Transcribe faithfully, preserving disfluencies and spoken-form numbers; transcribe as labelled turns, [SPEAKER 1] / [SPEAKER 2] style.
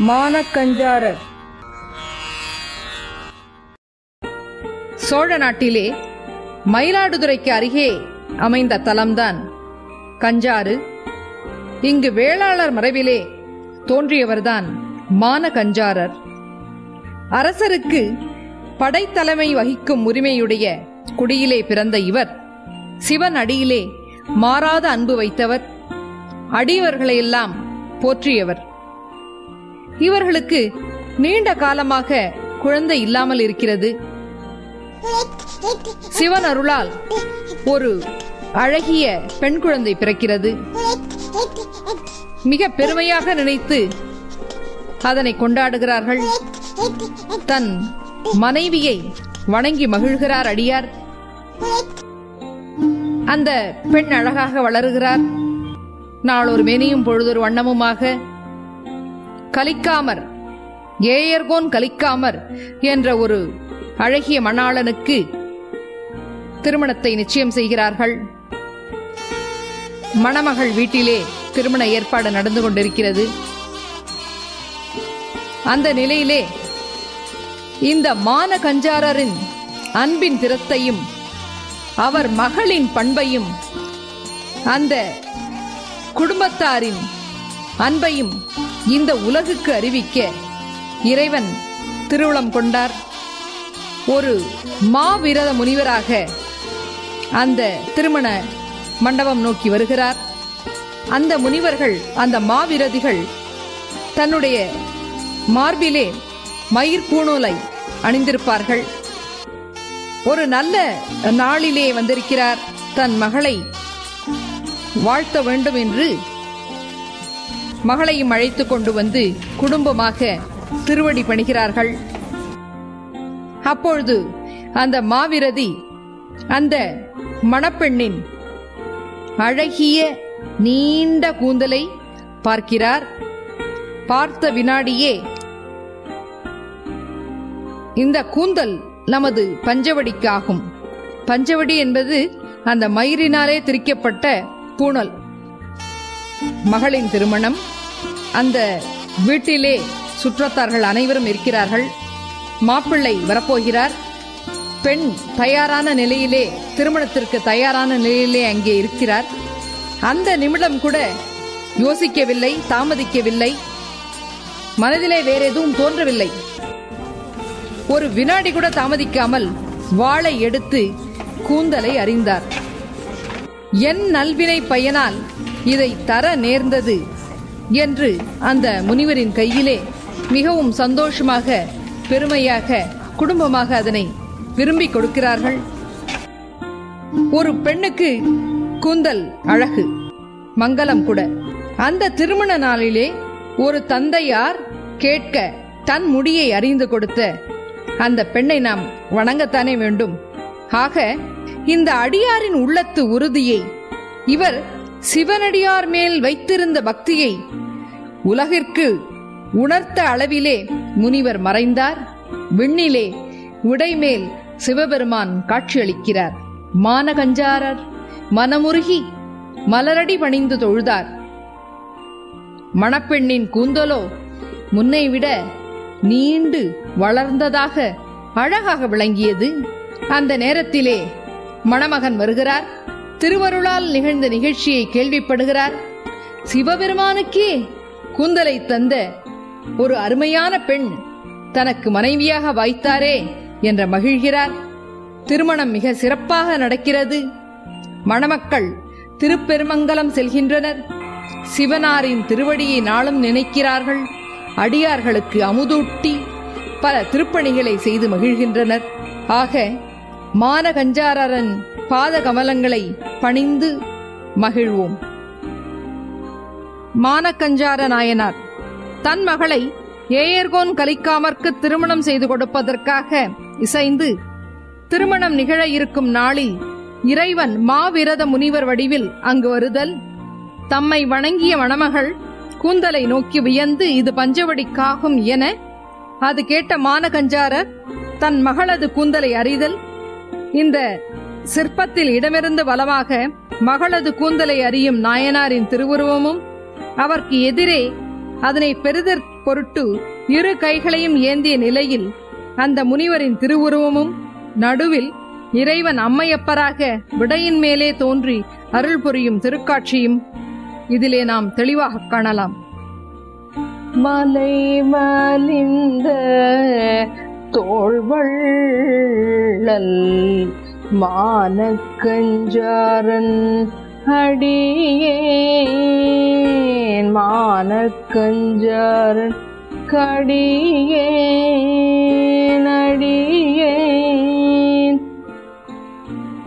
[SPEAKER 1] மானக்கஞ்சாரர். சோழ நாட்டிலே மயிலாடுதுறைக்கு அருகே அமைந்த தலம்தான் கஞ்சாறு. இங்கு வேளாளர் மரபிலே தோன்றியவர்தான் மானக்கஞ்சாரர். அரசருக்கு படைத்தலைமை வகிக்கும் உரிமையுடைய குடியிலே பிறந்த இவர் சிவன் அடியிலே மாறாத அன்பு வைத்தவர், அடியவர்களையெல்லாம் போற்றியவர். இவர்களுக்கு நீண்ட காலமாக குழந்தை இல்லாமல் இருக்கிறது. சிவன் அருளால் ஒரு அழகிய பெண் குழந்தை பிறக்கிறது. மிக பெருமையாக நினைத்து அதனை கொண்டாடுகிறார்கள். தன் மனைவியை வணங்கி மகிழ்கிறார் அடியார். அந்த பெண் அழகாக வளருகிறார். நாளொரு மேனியும் பொழுதொரு வண்ணமுமாக கலிக்காமர், ஏயர்கோன் கலிக்காமர் என்ற ஒரு அழகிய மணாளனுக்கு திருமணத்தை நிச்சயம் செய்கிறார்கள். மணமகள் வீட்டிலே திருமண ஏற்பாடு நடந்து கொண்டிருக்கிறது. அந்த நிலையிலே இந்த மானக்கஞ்சாரரின் அன்பின் திறத்தையும் அவர் மகளின் பண்பையும் அந்த குடும்பத்தாரின் அன்பையும் இந்த உலகுக்கு அறிவிக்க இறைவன் திருவுளம் கொண்டார். ஒரு மாவிரத முனிவராக அந்த திருமண மண்டபம் நோக்கி வருகிறார். அந்த முனிவர்கள், அந்த மாவிரதிகள் தன்னுடைய மார்பிலே மயிர் பூணூலை அணிந்திருப்பார்கள். ஒரு நல்ல நாளிலே வந்திருக்கிறார். தன் மகளை வாழ்த்த வேண்டும் என்று மகளையும் அழைத்து கொண்டு வந்து குடும்பமாக திருவடி பணிகிறார்கள். அப்பொழுது அந்த மாவிரதி அந்த மணப்பெண்ணின் அழகிய நீண்ட கூந்தலை பார்க்கிறார். பார்த்த வினாடியே இந்த கூந்தல் நமது பஞ்சவடிக்காகும். பஞ்சவடி என்பது அந்த மயிரினாலே திரிக்கப்பட்ட பூணல். மகளின் திருமணம். அந்த வீட்டிலே சுற்றத்தார்கள் அனைவரும் இருக்கிறார்கள். மாப்பிள்ளை வரப்போகிறார். பெண் தயாரான நிலையிலே, திருமணத்திற்கு தயாரான நிலையிலே அங்கே இருக்கிறார். அந்த நிமிடம் கூட யோசிக்கவில்லை, தாமதிக்கவில்லை. மனதிலே வேற எதுவும் தோன்றவில்லை. ஒரு வினாடி கூட தாமதிக்காமல் வாளை எடுத்து கூந்தலை அறிந்தார். என் நல்வினை பயனால் இதை தர நேர்ந்தது என்று அந்த முனிவரின் கையிலே மிகவும் சந்தோஷமாக, பெருமையாக, குடும்பமாக அதனை விரும்பி கொடுக்கிறார்கள். ஒரு பெண்ணுக்கு கூந்தல் அழகு, மங்களம் கூட. அந்த திருமண நாளிலே ஒரு தந்தையார் கேட்க தன் முடியை அறிந்து கொடுத்த அந்த பெண்ணை நாம் வணங்கத்தானே வேண்டும். ஆக இந்த அடியாரின் உள்ளத்து உறுதியை, இவர் சிவனடியார் மேல் வைத்திருந்த பக்தியை உலகிற்கு உணர்த்த அளவிலே முனிவர் மறைந்தார். விண்ணிலே உடைமேல் சிவபெருமான் காட்சியளிக்கிறார். மானக்கஞ்சாரர் மனமுருகி மலரடி பணிந்து தொழுதார். மணப்பெண்ணின் கூந்தலோ முன்னை விட நீண்டு வளர்ந்ததாக அழகாக விளங்கியது. அந்த நேரத்திலே மணமகன் வருகிறார். திருவருளால் நிகழ்ந்த நிகழ்ச்சியை கேள்விப்படுகிறார். சிவபெருமானுக்கே கூந்தலை தந்த ஒரு அருமையான பெண் தனக்கு மனைவியாக வாய்த்தாரே என்ற மகிழ்கிறார். திருமணம் மிக சிறப்பாக நடக்கிறது. மணமக்கள் திருப்பெருமங்கலம் செல்கின்றனர். சிவனாரின் திருவடியை நாளும் நினைக்கிறார்கள். அடியார்களுக்கு அமுதூட்டி பல திருப்பணிகளை செய்து மகிழ்கின்றனர். ஆக மானக்கஞ்சாரரின் பாத கமலங்களை பணிந்து மகிழ்வோம். மானக்கஞ்சார நாயனார் தன் மகளை ஏயர்கோன் கலிக்காமற்கு திருமணம் செய்து கொடுப்பதற்காக இசைந்து திருமணம் நிகழ இருக்கும் நாளில் இறைவன் மாவிரத முனிவர் வடிவில் அங்கு வருதல், தம்மை வணங்கிய மணமகள் கூந்தலை நோக்கி வியந்து இது பஞ்சவடிக்காகும் என அது கேட்ட மானக்கஞ்சாரர் தன் மகளது கூந்தலை அறிதல், இந்த சிற்பத்தில் இடமிருந்து வலமாக மகளது கூந்தலை அறியும் நாயனாரின் திருவுருவமும் அவருக்கு எதிரே அதனை பெரிதற் பொருட்டு இரு கைகளையும் ஏந்திய நிலையில் அந்த முனிவரின் திருவுருவமும், நடுவில் இறைவன் அம்மையப்பராக விடையின் மேலே தோன்றி அருள் புரியும் திருக்காட்சியும் இதிலே நாம் தெளிவாக காணலாம். மலை மலிந்த தோள்வள்ளல் மானக்கஞ்சாரன் அடியேன், மானக்கஞ்சாரன் கடியேன்